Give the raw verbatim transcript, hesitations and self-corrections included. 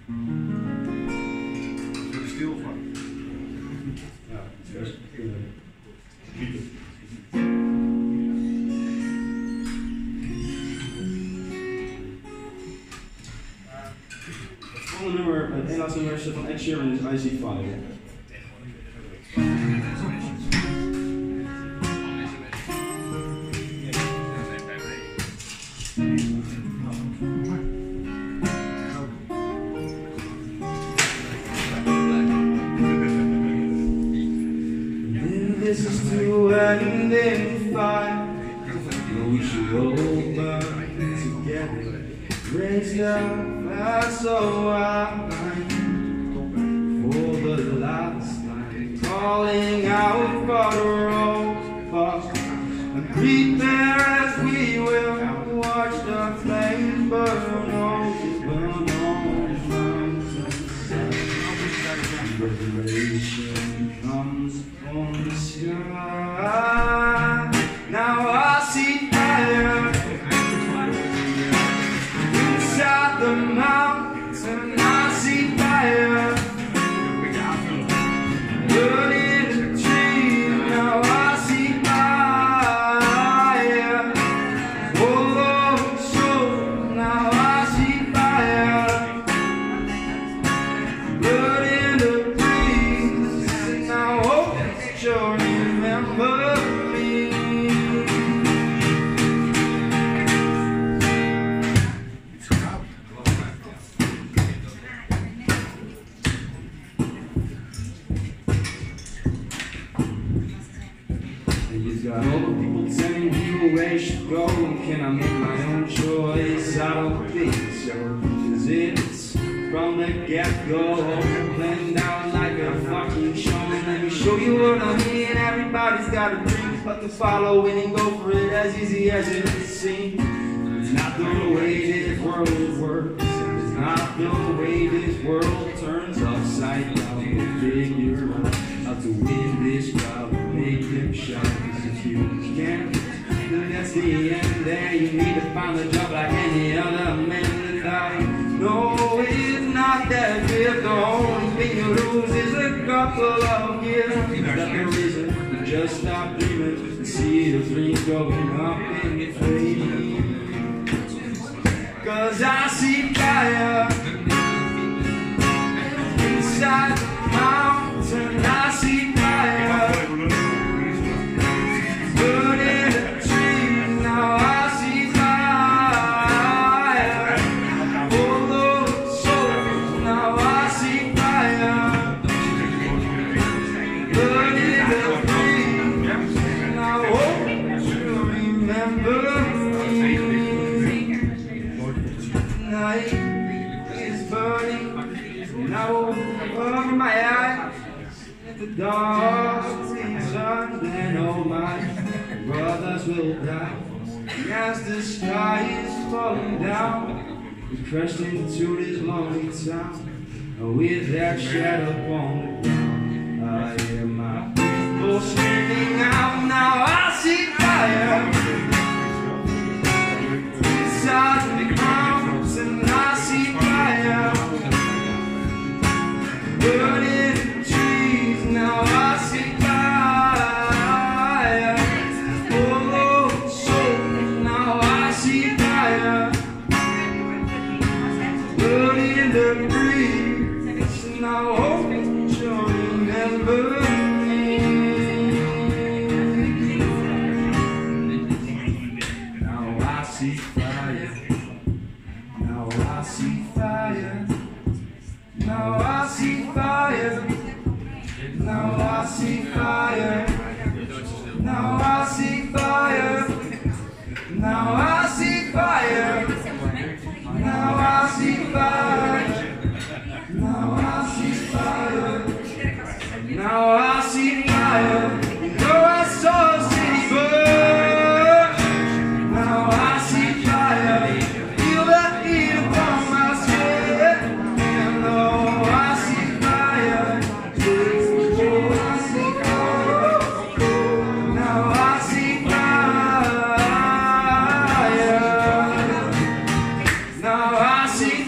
Er is stil van. Ja, het is het volgende nummer, het ene laatste nummer van Ed Sheeran is I See Fire. This is to end in fire. We should all burn together. Raise up so high for the last time, calling out for the road, and prepare as we will watch the flames burn on, burn on the mountainside. Revelation comes from the sky. Now I see fire inside the mountain. I see fire burning the trees. Now I see fire all over the shore. Now I see fire burning the trees. Now hope that you'll remember me. Got all the people telling you where you should go, and can I make my own choice? I don't think so, cause it's from the get-go, planned out like a fucking show. Let me show you what I mean. Everybody's got a dream, but to follow it and go for it as easy as it seems. It's not the way this world works, it's not the way this world turns upside down. We'll figure out how to win this crowd, make them shout. If you can't, then that's the end there. You need to find a job like any other man that I know. It's not that big. The only thing you lose is a couple of years. That's the reason to just stop dreaming and see the dreams going up in flames. Cause I see fire inside the mountain. I see fire burning the trees. Now I see fire all over the shore. Now I see fire burning the trees. Now hope you remember me. Night is burning. Now over my eyes, the dark seems and all my brothers will die. And as the sky is falling down, we crashed into this lonely town. With that shadow on the ground, I hear my people screaming out. Now I see fire inside the mountains, and I see fire burning the trees. Now I see fire all over the shore. Now I see fire burning the breeze. Now hope you'll remember me. Now I see fire. Now I see fire. Now I see fire. Now I see fire. Now I see fire. Now I see fire. Now I see fire. Now I see fire. Now I see fire. Though I saw a city burn. Now I see fire. Feel the heat upon my skin. And though I see fire. Oh, I see fire. Now I see fire. Now I see